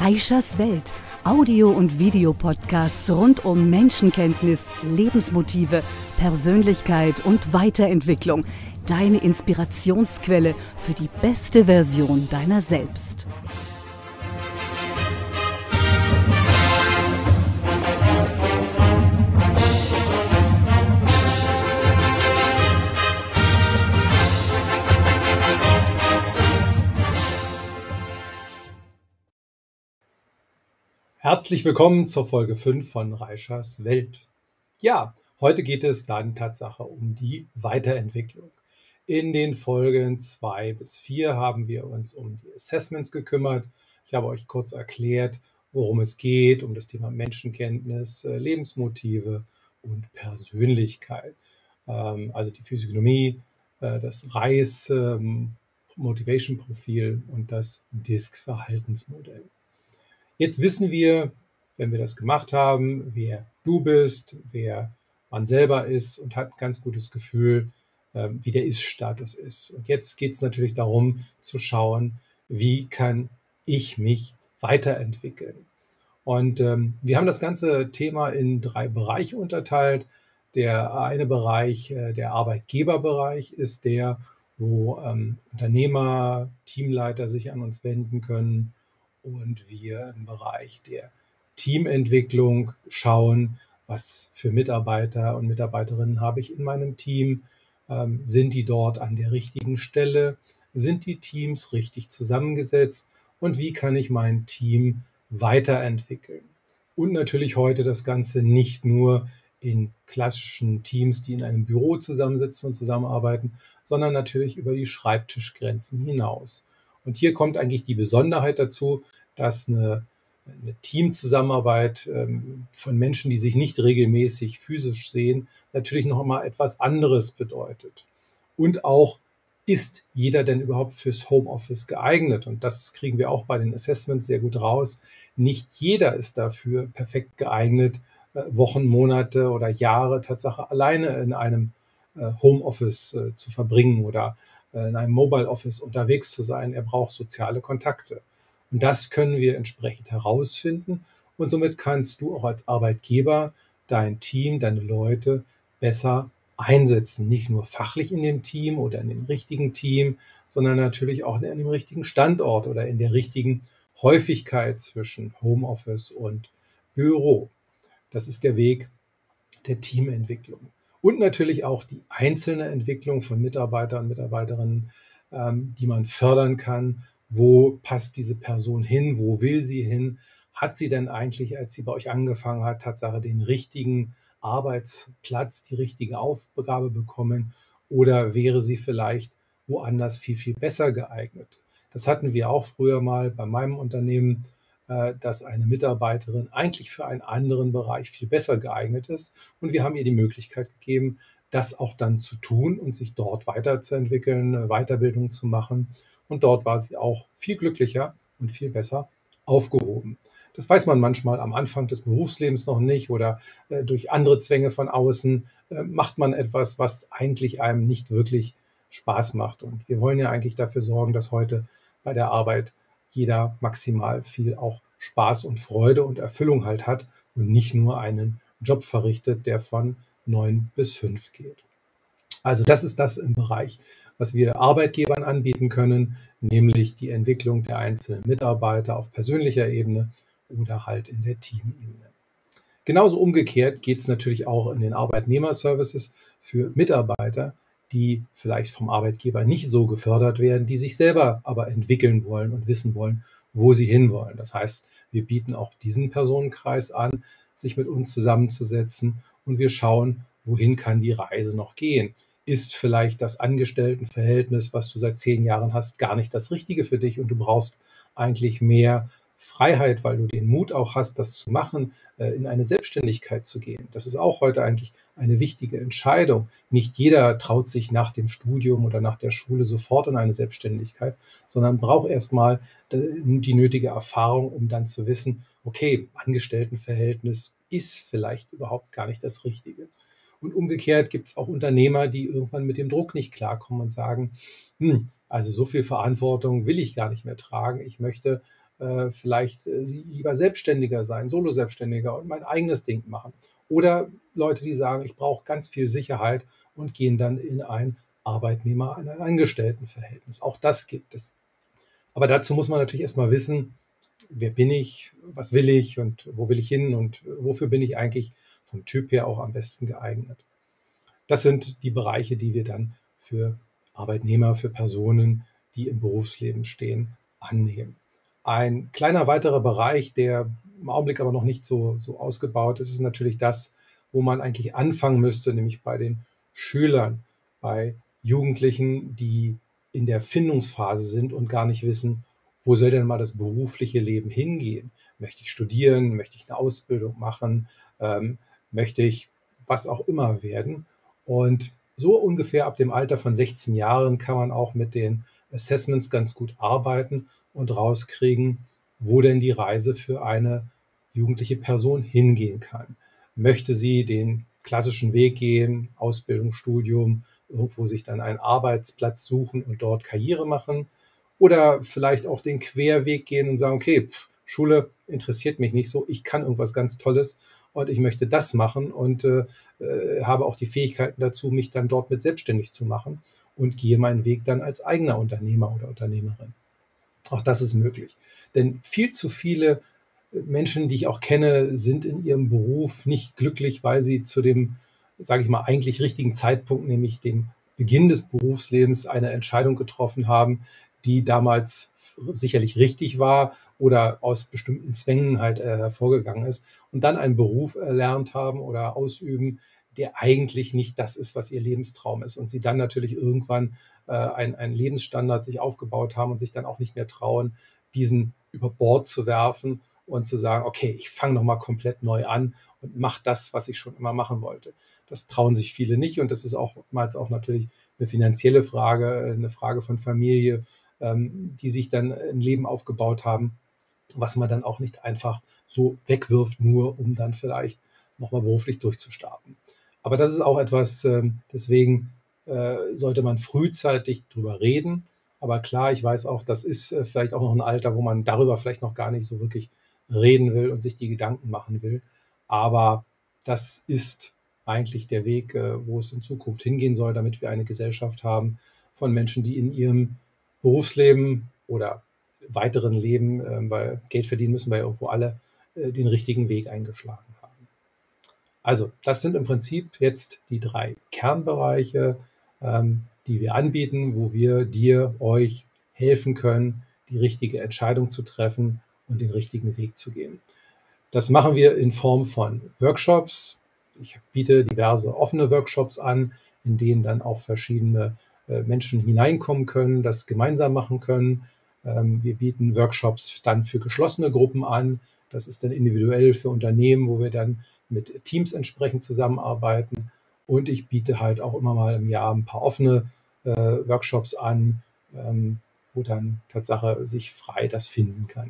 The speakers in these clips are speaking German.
Reischers Welt. Audio- und Videopodcasts rund um Menschenkenntnis, Lebensmotive, Persönlichkeit und Weiterentwicklung. Deine Inspirationsquelle für die beste Version deiner selbst. Herzlich willkommen zur Folge 5 von Reischers Welt. Ja, heute geht es dann Tatsache um die Weiterentwicklung. In den Folgen 2 bis 4 haben wir uns um die Assessments gekümmert. Ich habe euch kurz erklärt, worum es geht, um das Thema Menschenkenntnis, Lebensmotive und Persönlichkeit. Also die Physiognomie, das RICE, Motivation Profil und das DISC-Verhaltensmodell. Jetzt wissen wir, wenn wir das gemacht haben, wer du bist, wer man selber ist und hat ein ganz gutes Gefühl, wie der Ist-Status ist. Und jetzt geht es natürlich darum zu schauen, wie kann ich mich weiterentwickeln. Und wir haben das ganze Thema in 3 Bereiche unterteilt. Der eine Bereich, der Arbeitgeberbereich, ist der, wo Unternehmer, Teamleiter sich an uns wenden können und wir im Bereich der Teamentwicklung schauen, was für Mitarbeiter und Mitarbeiterinnen habe ich in meinem Team, sind die dort an der richtigen Stelle, sind die Teams richtig zusammengesetzt und wie kann ich mein Team weiterentwickeln. Und natürlich heute das Ganze nicht nur in klassischen Teams, die in einem Büro zusammensitzen und zusammenarbeiten, sondern natürlich über die Schreibtischgrenzen hinaus. Und hier kommt eigentlich die Besonderheit dazu, dass eine Teamzusammenarbeit von Menschen, die sich nicht regelmäßig physisch sehen, natürlich noch mal etwas anderes bedeutet. Und auch, ist jeder denn überhaupt fürs Homeoffice geeignet? Und das kriegen wir auch bei den Assessments sehr gut raus. Nicht jeder ist dafür perfekt geeignet, Wochen, Monate oder Jahre Tatsache alleine in einem Homeoffice zu verbringen oder in einem Mobile Office unterwegs zu sein. Er braucht soziale Kontakte. Und das können wir entsprechend herausfinden. Und somit kannst du auch als Arbeitgeber dein Team, deine Leute besser einsetzen. Nicht nur fachlich in dem Team oder in dem richtigen Team, sondern natürlich auch an dem richtigen Standort oder in der richtigen Häufigkeit zwischen Homeoffice und Büro. Das ist der Weg der Teamentwicklung. Und natürlich auch die einzelne Entwicklung von Mitarbeitern und Mitarbeiterinnen, die man fördern kann. Wo passt diese Person hin? Wo will sie hin? Hat sie denn eigentlich, als sie bei euch angefangen hat, Tatsache den richtigen Arbeitsplatz, die richtige Aufgabe bekommen? Oder wäre sie vielleicht woanders viel, viel besser geeignet? Das hatten wir auch früher mal bei meinem Unternehmen, dass eine Mitarbeiterin eigentlich für einen anderen Bereich viel besser geeignet ist. Und wir haben ihr die Möglichkeit gegeben, das auch dann zu tun und sich dort weiterzuentwickeln, Weiterbildung zu machen. Und dort war sie auch viel glücklicher und viel besser aufgehoben. Das weiß man manchmal am Anfang des Berufslebens noch nicht oder durch andere Zwänge von außen macht man etwas, was eigentlich einem nicht wirklich Spaß macht. Und wir wollen ja eigentlich dafür sorgen, dass heute bei der Arbeit jeder maximal viel auch Spaß und Freude und Erfüllung halt hat und nicht nur einen Job verrichtet, der von 9 bis 5 geht. Also das ist das im Bereich, was wir Arbeitgebern anbieten können, nämlich die Entwicklung der einzelnen Mitarbeiter auf persönlicher Ebene oder halt in der Teamebene. Genauso umgekehrt geht es natürlich auch in den Arbeitnehmerservices für Mitarbeiter, die vielleicht vom Arbeitgeber nicht so gefördert werden, die sich selber aber entwickeln wollen und wissen wollen, wo sie hinwollen. Das heißt, wir bieten auch diesen Personenkreis an, sich mit uns zusammenzusetzen und wir schauen, wohin kann die Reise noch gehen. Ist vielleicht das Angestelltenverhältnis, was du seit 10 Jahren hast, gar nicht das Richtige für dich und du brauchst eigentlich mehr Freiheit, weil du den Mut auch hast, das zu machen, in eine Selbstständigkeit zu gehen. Das ist auch heute eigentlich eine wichtige Entscheidung. Nicht jeder traut sich nach dem Studium oder nach der Schule sofort in eine Selbstständigkeit, sondern braucht erstmal die nötige Erfahrung, um dann zu wissen, okay, Angestelltenverhältnis ist vielleicht überhaupt gar nicht das Richtige. Und umgekehrt gibt es auch Unternehmer, die irgendwann mit dem Druck nicht klarkommen und sagen, also so viel Verantwortung will ich gar nicht mehr tragen. Ich möchte vielleicht lieber Selbstständiger sein, Solo-Selbstständiger und mein eigenes Ding machen. Oder Leute, die sagen, ich brauche ganz viel Sicherheit und gehen dann in ein Arbeitnehmer-, in ein Angestelltenverhältnis. Auch das gibt es. Aber dazu muss man natürlich erstmal wissen, wer bin ich, was will ich und wo will ich hin und wofür bin ich eigentlich vom Typ her auch am besten geeignet. Das sind die Bereiche, die wir dann für Arbeitnehmer, für Personen, die im Berufsleben stehen, annehmen. Ein kleiner weiterer Bereich, der im Augenblick aber noch nicht so ausgebaut ist, ist natürlich das, wo man eigentlich anfangen müsste, nämlich bei den Schülern, bei Jugendlichen, die in der Findungsphase sind und gar nicht wissen, wo soll denn mal das berufliche Leben hingehen? Möchte ich studieren? Möchte ich eine Ausbildung machen? Möchte ich was auch immer werden? Und so ungefähr ab dem Alter von 16 Jahren kann man auch mit den Assessments ganz gut arbeiten und rauskriegen, wo denn die Reise für eine jugendliche Person hingehen kann. Möchte sie den klassischen Weg gehen, Ausbildung, Studium, irgendwo sich dann einen Arbeitsplatz suchen und dort Karriere machen? Oder vielleicht auch den Querweg gehen und sagen, okay, Schule interessiert mich nicht so, ich kann irgendwas ganz Tolles und ich möchte das machen und habe auch die Fähigkeiten dazu, mich dann dort mit selbstständig zu machen und gehe meinen Weg dann als eigener Unternehmer oder Unternehmerin. Auch das ist möglich. Denn viel zu viele Menschen, die ich auch kenne, sind in ihrem Beruf nicht glücklich, weil sie zu dem, sage ich mal, eigentlich richtigen Zeitpunkt, nämlich dem Beginn des Berufslebens, eine Entscheidung getroffen haben, die damals sicherlich richtig war oder aus bestimmten Zwängen halt hervorgegangen ist und dann einen Beruf erlernt haben oder ausüben, der eigentlich nicht das ist, was ihr Lebenstraum ist. Und sie dann natürlich irgendwann einen Lebensstandard sich aufgebaut haben und sich dann auch nicht mehr trauen, diesen über Bord zu werfen und zu sagen, okay, ich fange nochmal komplett neu an und mache das, was ich schon immer machen wollte. Das trauen sich viele nicht und das ist auch oftmals auch natürlich eine finanzielle Frage, eine Frage von Familie, die sich dann ein Leben aufgebaut haben, was man dann auch nicht einfach so wegwirft, nur um dann vielleicht nochmal beruflich durchzustarten. Aber das ist auch etwas, deswegen sollte man frühzeitig drüber reden. Aber klar, ich weiß auch, das ist vielleicht auch noch ein Alter, wo man darüber vielleicht noch gar nicht so wirklich reden will und sich die Gedanken machen will. Aber das ist eigentlich der Weg, wo es in Zukunft hingehen soll, damit wir eine Gesellschaft haben von Menschen, die in ihrem Berufsleben oder weiteren Leben, weil Geld verdienen müssen wir ja irgendwo alle, den richtigen Weg eingeschlagen haben. Also das sind im Prinzip jetzt die 3 Kernbereiche, die wir anbieten, wo wir dir, euch helfen können, die richtige Entscheidung zu treffen und den richtigen Weg zu gehen. Das machen wir in Form von Workshops. Ich biete diverse offene Workshops an, in denen dann auch verschiedene Menschen hineinkommen können, das gemeinsam machen können. Wir bieten Workshops dann für geschlossene Gruppen an. Das ist dann individuell für Unternehmen, wo wir dann mit Teams entsprechend zusammenarbeiten. Und ich biete halt auch immer mal im Jahr ein paar offene Workshops an, wo dann Tatsache sich frei das finden kann.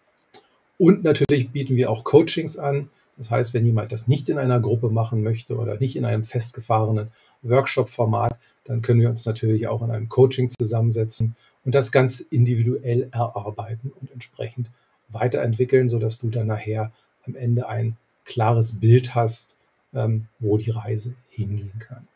Und natürlich bieten wir auch Coachings an. Das heißt, wenn jemand das nicht in einer Gruppe machen möchte oder nicht in einem festgefahrenen Workshop-Format, dann können wir uns natürlich auch in einem Coaching zusammensetzen und das ganz individuell erarbeiten und entsprechend weiterentwickeln, sodass du dann nachher am Ende ein klares Bild hast, wo die Reise hingehen kann.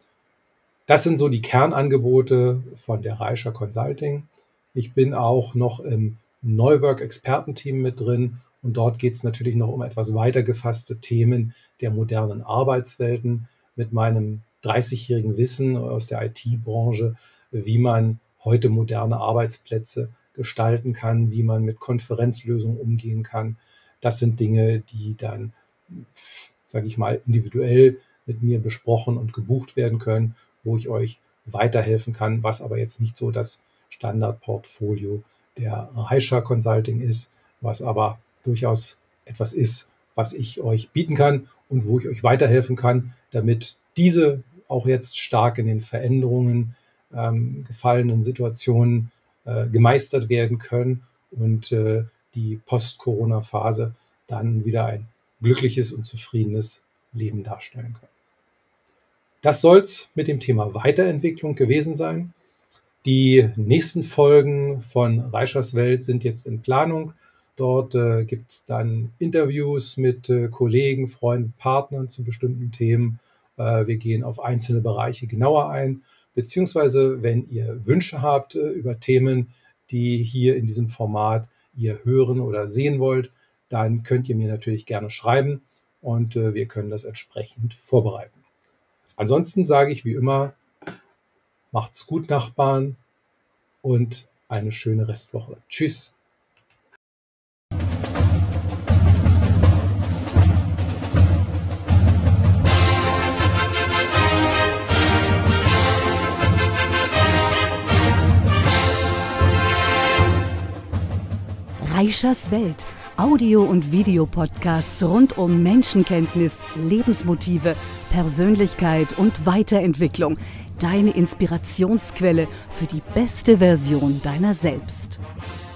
Das sind so die Kernangebote von der Reischer Consulting. Ich bin auch noch im Neuwork-Expertenteam mit drin und dort geht es natürlich noch um etwas weiter gefasste Themen der modernen Arbeitswelten mit meinem 30-jährigen Wissen aus der IT-Branche, wie man heute moderne Arbeitsplätze gestalten kann, wie man mit Konferenzlösungen umgehen kann. Das sind Dinge, die dann, sage ich mal, individuell mit mir besprochen und gebucht werden können, wo ich euch weiterhelfen kann, was aber jetzt nicht so das Standardportfolio der Reischer Consulting ist, was aber durchaus etwas ist, was ich euch bieten kann und wo ich euch weiterhelfen kann, damit diese auch jetzt stark in den Veränderungen gefallenen Situationen gemeistert werden können und die Post-Corona-Phase dann wieder ein glückliches und zufriedenes Leben darstellen können. Das soll es mit dem Thema Weiterentwicklung gewesen sein. Die nächsten Folgen von Reischers Welt sind jetzt in Planung. Dort gibt es dann Interviews mit Kollegen, Freunden, Partnern zu bestimmten Themen. Wir gehen auf einzelne Bereiche genauer ein, beziehungsweise wenn ihr Wünsche habt über Themen, die hier in diesem Format ihr hören oder sehen wollt, dann könnt ihr mir natürlich gerne schreiben und wir können das entsprechend vorbereiten. Ansonsten sage ich wie immer, macht's gut, Nachbarn, und eine schöne Restwoche. Tschüss. Reischers Welt. Audio- und Videopodcasts rund um Menschenkenntnis, Lebensmotive, Persönlichkeit und Weiterentwicklung. Deine Inspirationsquelle für die beste Version deiner selbst.